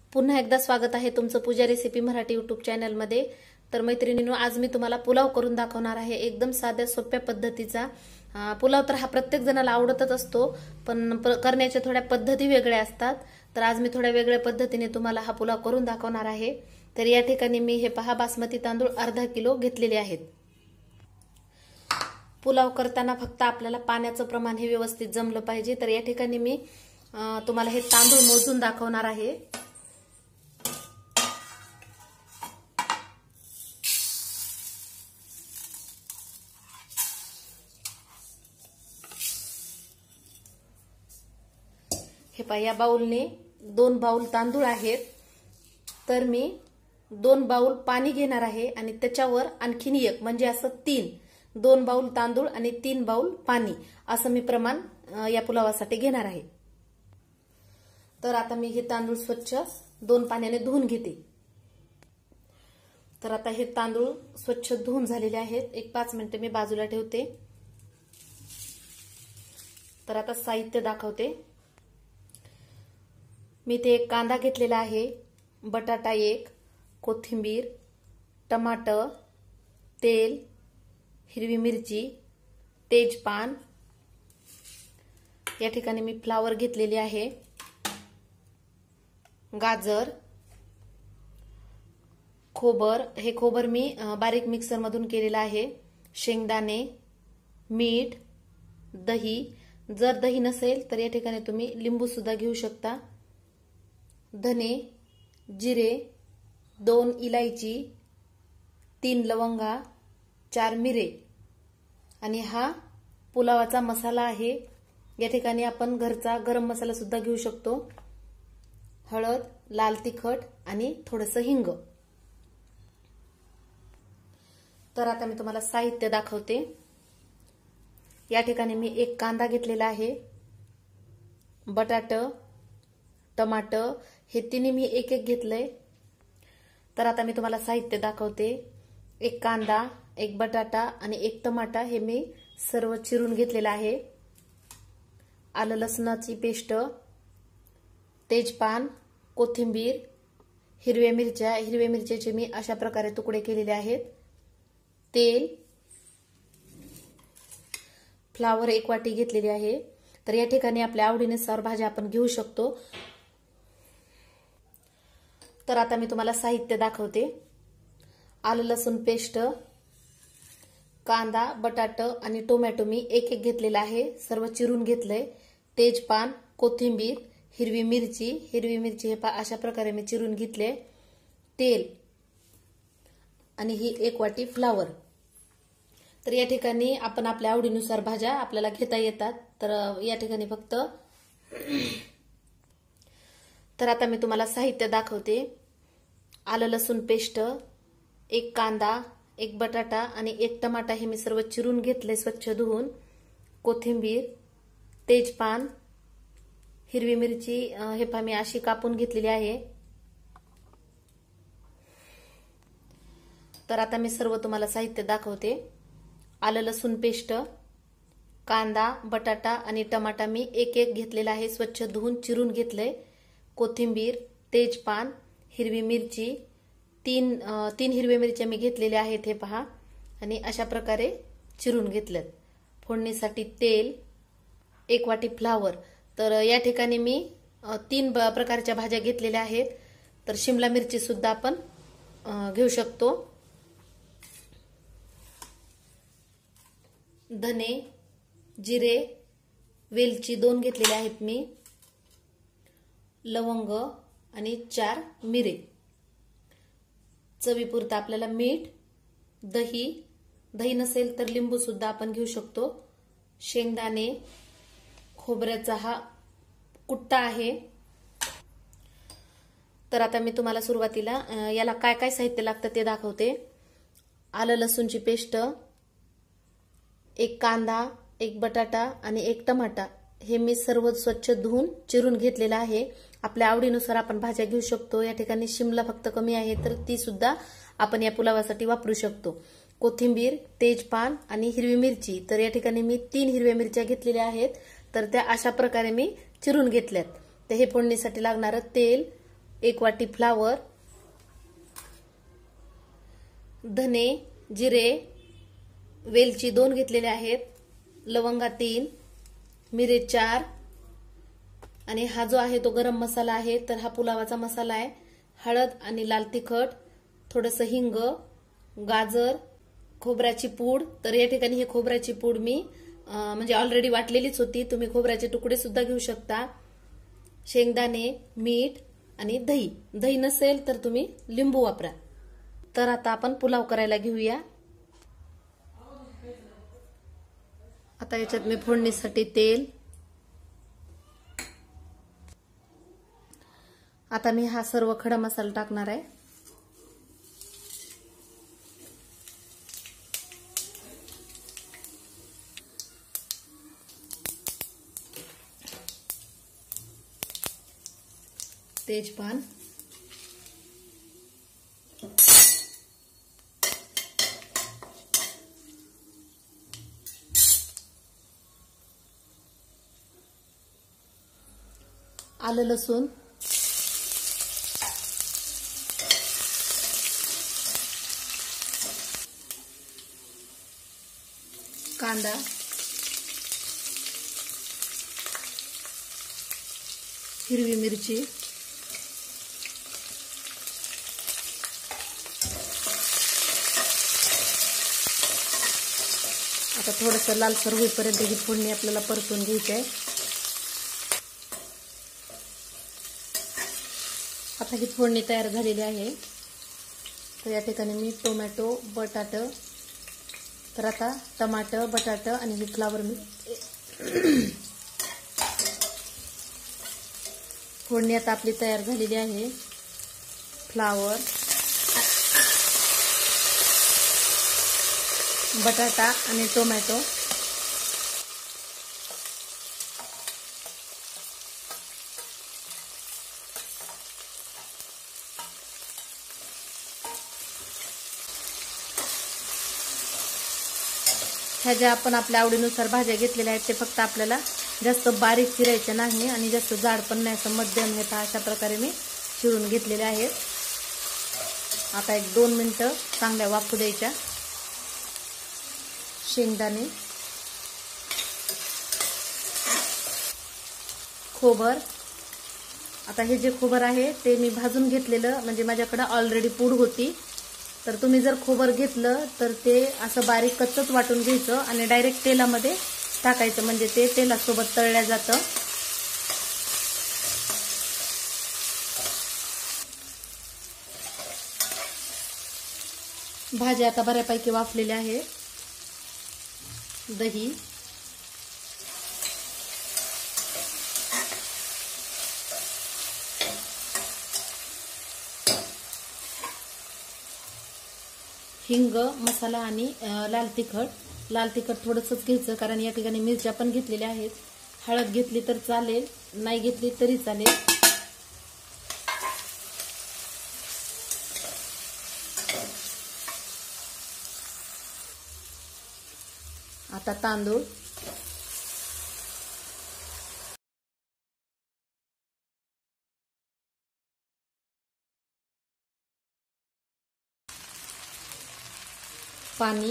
पुन्हा एकदा स्वागत आहे तुमचं पूजा रेसिपी मराठी यूट्यूब चॅनलमध्ये। तर मैत्रिणींनो, आज मी तुम्हाला पुलाव करून दाखवणार आहे। एकदम साध्या सोप्या पद्धतीचा पुलाव। तर हा प्रत्येक जणाला आवडतच असतो, पण करण्याच्या थोड्या पद्धती वेगळ्या असतात। तर आज मी थोड्या वेगळ्या पद्धतीने तुम्हाला हा पुलाव करून दाखवणार आहे। तर या ठिकाणी मी हे पहा, बासमती तांदूळ अर्धा किलो घेतलेले आहेत। पुलाव करताना फक्त आपल्याला पाण्याचं प्रमाण हे व्यवस्थित जमलं पाहिजे। तर या ठिकाणी मी तुम्हाला हे तांदूळ मोजून दाखवणार आहे। हे पहा, या बाउलने 2 बाउल तांदूळ आहेत। तर मी 2 बाउल पाणी घेणार आहे आणि त्याच्यावर आणखीन एक, म्हणजे असं 2 बाउल तांदूळ आणि 3 बाउल पाणी, असं मी प्रमाण या पुलावासाठी घेणार आहे। तर आता मी हे तांदूळ स्वच्छ 2 पाण्याने धुवून घेते। तर आता हे तांदूळ स्वच्छ धुवून झालेले आहेत। एक 5 मिनिटे मी बाजूला ठेवते। तर आता साहित्य दाखवते। मी ते एक कांदा घेतलेला आहे, बटाटा 1, कोथिंबीर, टमाटर, तेल, हिरवी मिरची, तेजपान, या ठिकाणी मी फ्लावर घेतलेली आहे, गाजर, खोबर, हे खोबर मी बारीक मिक्सर मधून केलेलं आहे, शेंगदाणे, मीठ, दही, जर दही नसेल तर या ठिकाणी तुम्ही लिंबू सुद्धा घेऊ शकता, धने, जिरे, 2 इलायची, 3 लवंगा, 4 मिरे, आणि हा पुलावाचा मसाला आहे। या ठिकाणी आपण घरचा गरम मसाला सुद्धा घेऊ शकतो, हळद, लाल तिखट आणि थोडंसं हिंग। तर आता मी तुम्हाला साहित्य दाखवते। या ठिकाणी मी एक कांदा घेतलेला आहे, बटाटा, टमाटर, हे तिन्ही मी एक घेतलंय। तर आता मी तुम्हाला साहित्य दाखवते। एक कांदा, एक बटाटा आणि एक टमाटा, हे मी सर्व चिरून घेतलेलं आहे, आलं लसणाची पेस्ट, तेजपान, कोथिंबीर, हिरव्या मिरच्याचे मी अशा प्रकारे तुकडे केलेले आहेत, तेल, फ्लावर 1 वाटी घेतलेली आहे। तर या ठिकाणी आपल्या आवडीनुसार भाज्या आपण घेऊ शकतो। तर आता मी तुम्हाला साहित्य दाखवते। आलं लसूण पेस्ट, कांदा, बटाटा आणि टोमॅटो मी एक घेतलेला आहे, सर्व चिरून घेतलंय, तेजपान, कोथिंबीर, हिरवी मिरची हे अशा प्रकारे मी चिरून घेतले, तेल आणि ही 1 वाटी फ्लावर। तर या ठिकाणी आपण आपल्या आवडीनुसार भाज्या आपल्याला घेता येतात। तर या ठिकाणी फक्त तर आता मी तुम्हाला साहित्य दाखवते। आलं लसूण पेस्ट, 1 कांदा, 1 बटाटा आणि 1 टमाटा, हे मी सर्व चिरून घेतले स्वच्छ धुवून, कोथिंबीर, तेजपान, हिरवी मिरची हे पहा मी अशी कापून घेतलेली आहे। तर आता मी सर्व तुम्हाला साहित्य दाखवते। आलं लसूण पेस्ट, कांदा, बटाटा आणि टमाटा मी एक घेतलेला आहे, स्वच्छ धुवून चिरून घेतले, कोथिंबीर, तेजपान, हिरवी मिरची, 3 हिरव्या मिरच्या मी घेतलेल्या आहेत, हे पहा, आणि अशा प्रकारे चिरून घेतलेत। फोडणीसाठी तेल, 1 वाटी फ्लावर। तर या ठिकाणी मी 3 प्रकारच्या भाज्या घेतलेल्या आहेत। तर शिमला मिरची सुद्धा आपण घेऊ शकतो, धने, जिरे, वेलची 2 घेतलेले आहेत मी, लवंग आणि 4 मिरे, चवीपुरतं आपल्याला मीठ, दही नसेल तर लिंबू सुद्धा आपण घेऊ शकतो, शेंगदाणे, खोबऱ्याचा हा कुट्टा आहे। तर आता मी तुम्हाला सुरुवातीला याला काय काय साहित्य लागतं ते दाखवते। आलं लसूणची पेस्ट, 1 कांदा, 1 बटाटा आणि 1 टमाटा, हे मी सर्व स्वच्छ धुवून चिरून घेतलेलं आहे। आपल्या आवडीनुसार आपण भाज्या घेऊ शकतो। या ठिकाणी शिमला फक्त कमी आहे, तर ती सुद्धा आपण या पुलावासाठी वापरू शकतो। कोथिंबीर, तेजपान आणि हिरवी मिरची, तर या ठिकाणी मी 3 हिरव्या मिरच्या घेतलेल्या आहेत, तर त्या अशा प्रकारे मी चिरून घेतल्यात। तर हे फोडणीसाठी लागणारं तेल, 1 वाटी फ्लावर, धने, जिरे, वेलची 2 घेतलेले आहेत, लवंगा 3, मिरे 4 आणि हा जो आहे तो गरम मसाला आहे, तर हा पुलावाचा मसाला आहे। हळद आणि लाल तिखट, थोडंसं हिंग, गाजर, खोबऱ्याची पूड। तर या ठिकाणी हे खोबऱ्याची पूड मी म्हणजे ऑलरेडी वाटलेलीच होती, तुम्ही खोबऱ्याचे तुकडे सुद्धा घेऊ शकता। शेंगदाणे, मीठ आणि दही। दही नसेल तर तुम्ही लिंबू वापरा। तर आता आपण पुलाव करायला घेऊया। आता याच्यात मी फोडणीसाठी तेल, आता मी हा सर्व खडा मसाला टाकणार आहे। तेजपान, आलं लसूण, कांदा, हिरवी मिरची, आता थोडंसं लालसर होईपर्यंत ही फोडणी आपल्याला परतून घ्यायची आहे। आता ही फोडणी तयार झालेली आहे। तर या ठिकाणी मी टोमॅटो, बटाटा, तर आता टमाटर, बटाटा आणि ही फ्लावर मी फोडणी आता आपली तयार झालेली आहे। फ्लावर, बटाटा आणि टोमॅटो, ह्या ज्या आपण आपल्या आवडीनुसार भाज्या घेतलेल्या आहेत ते फक्त आपल्याला जास्त बारीक चिरायचे नाही आणि जास्त जाड पण नाही, असं मध्यम हे अशा प्रकारे मी चिरून घेतलेले आहेत। आता 1-2 मिनिटं चांगल्या वाफू द्यायच्या। शेंगदाणे, खोबर, आता हे जे खोबर आहे ते मी भाजून घेतलेलं, म्हणजे माझ्याकडे ऑलरेडी पूड होती। तर तुम्ही जर खोबर घेतलं तर ते असं बारीक कच्चच वाटून घ्यायचं आणि डायरेक्ट तेलामध्ये टाकायचं, म्हणजे ते तेलासोबत तळल्या जातं। भाज्या आता बऱ्यापैकी वाफलेल्या आहे। दही, हिंग, मसाला आणि लाल तिखट। लाल तिखट थोडंसंच घ्यायचं कारण या ठिकाणी मिरच्या पण घेतलेल्या आहेत। हळद घेतली तर चालेल, नाही घेतली तरी चालेल। आता तांदूळ, पाणी,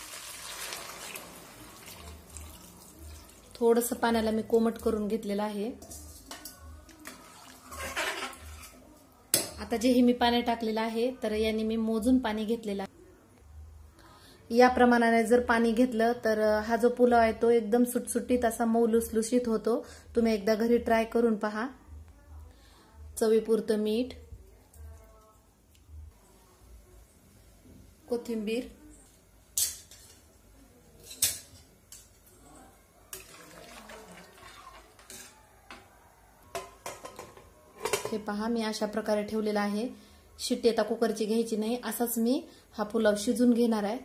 थोडंसं पाण्याला मी कोमट करून घेतलेलं आहे। आता जे हे मी पाणी टाकलेलं आहे तर याने मी मोजून पाणी घेतलेलं आहे। या प्रमाणाने जर पाणी घेतलं तर हा जो पुलाव आहे तो एकदम सुटसुटीत असा मऊ लुसलुशीत होतो। तुम्ही एकदा घरी ट्राय करून पहा। चवीपुरतं मीठ, कोथिंबीर, हे पहा मी अशा प्रकारे ठेवलेला आहे। शिट्टी आता कुकरची घ्यायची नाही, असाच मी हा पुलाव शिजून घेणार आहे।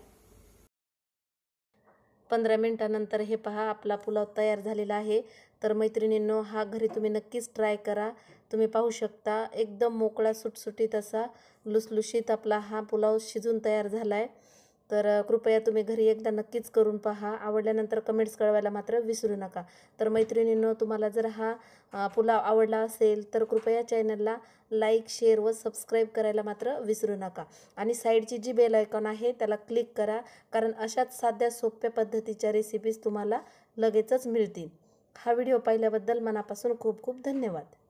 15 मिनिटांनंतर हे पहा आपला पुलाव तयार झालेला आहे। तर मैत्रिणींनो, हा घरी तुम्ही नक्कीच ट्राय करा। तुम्ही पाहू शकता एकदम मोकळा सुटसुटीत असा लुसलुशीत आपला हा पुलाव शिजून तयार झालाय। तर कृपया तुम्ही घरी एकदा नक्कीच करून पहा. आवडल्यानंतर कमेंट्स कळवायला मात्र विसरू नका. तर मैत्रिणींनो, तुम्हाला जर हा पुलाव आवडला असेल तर कृपया चॅनलला लाईक, शेअर व सबस्क्राईब करायला मात्र विसरू नका. आणि साईडची जी बेल आयकॉन आहे त्याला क्लिक करा, कारण अशाच साध्या सोप्या पद्धतीच्या रेसिपीज तुम्हाला लगेचच मिळतील. हा व्हिडिओ पाहिल्याबद्दल मनापासून खूप खूप धन्यवाद.